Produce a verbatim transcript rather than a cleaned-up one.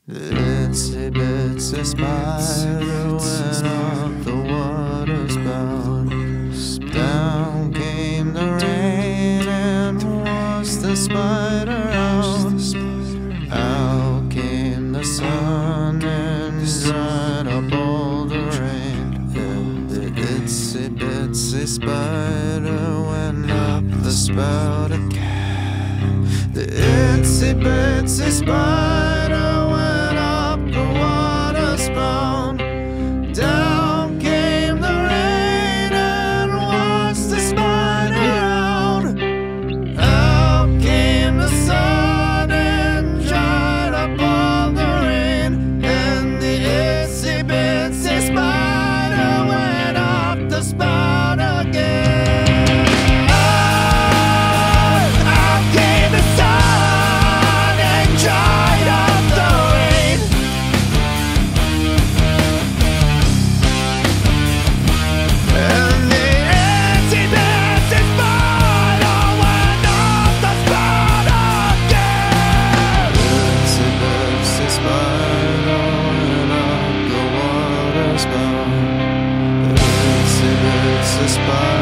The itsy bitsy spider went up the water spout. Down came the rain and washed the spider out. Out came the sun and dried up all the rain. The itsy bitsy spider went up the spout again. The itsy bitsy spider went up the water spout. Down came the rain and washed the spider out. Out came the sun and dried up all the rain. And the itsy bitsy spider went up the spout again. The itsy bitsy spider